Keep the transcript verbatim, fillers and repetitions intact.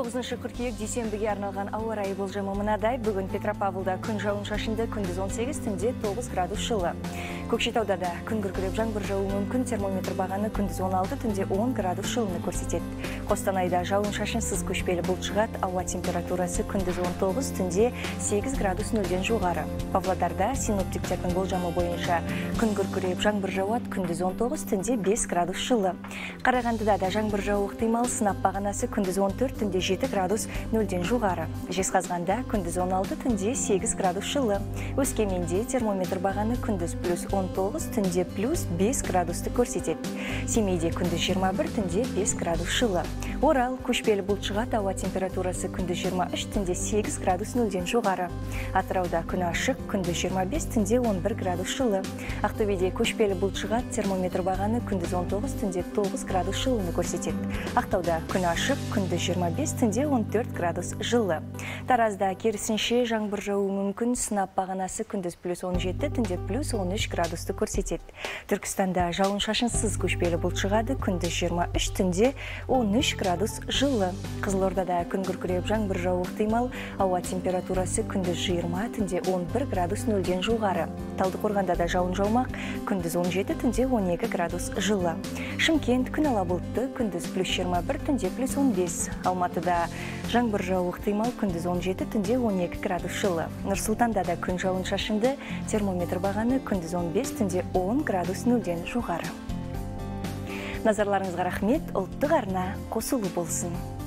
тогузунчу кыркүйек дүйсенбиге арналган ауа райы болжамы мынадай. Бүгүн Петропавлда күн жауын-шашынды, күндүз он сегиз, түнде тогуз градус жылы. Көкшетауда да күн күркүрөп жаңбыр жаууы мүмкүн, термометр баганы күндүз он алты, түнде он градус жылыны көрсөтөт. Костанайда жауын-шашынсыз көчпелі булут чыгат, ауа температурасы күндүз он тогуз, түнде сегиз градус нөлдөн жогары. Павлодарда синоптиктердин болжамы боюнча күн күркүрөп жаңбыр жауат, күндүз он тогуз, түнде беш градус жылы. Карагандыда да жаңбыр жауу ыктымал, сынап баганасы күндүз он төрт, түнде жети градус нөлдөн жогары. Жезказганда күндүз он алты, түнде сегиз градус жылы. Өскеменде термометр баганы күндүз плюс он тогуз, түнде плюс беш градусты көрсөтөт. Семейде күндүз жыйырма бир, түнде беш градус жылы. Орал көчпелі булут чыгат, ауа температурасы күндүз жыйырма үч, түнде сегиз градус нөлдөн жогары. Атырауда күн ашык, күндүз жыйырма беш, түнде он бир градус жылы. Актөбедө көчпелі булут чыгат, термометр баганы күндүз он тогуз, түнде тогуз градус жылыны көрсөтөт. Актауда күн ашык, күндүз жыйырма беш, түнде он төрт градус жылы. Таразда керисинче жаңбыр жаууы мүмкүн, сынап баганасы күндүз плюс он жети, түнде плюс он үч градусту көрсөтөт. Түркістанда жауын-шашынсыз көчпелі булут чыгады, күндүз жыйырма үч, түнде он үч градус жылы. Кызылордада күн күркүрөп жаңбыр жаууы ыктымал, ауа температурасы күндүз жыйырма, түнде он бир градус нөлдөн жогары. Талдыкорганда да жауын жаумак, күндүз он жети, түнде он эки градус жылы. Шымкент күн ала булуттуу, күндүз плюс жыйырма бир, түнде плюс он беш. Алматыда жаңбыр жаууы ыктымал, күндүз он жети, түнде он эки градус жылы. Нур-Султанда да күн жауын-шашынды, термометр баганы күндүз он беш, түнде он градус нөлдөн жогары. Назарларыңызга рахмет, улуттук арна косулуу болсун.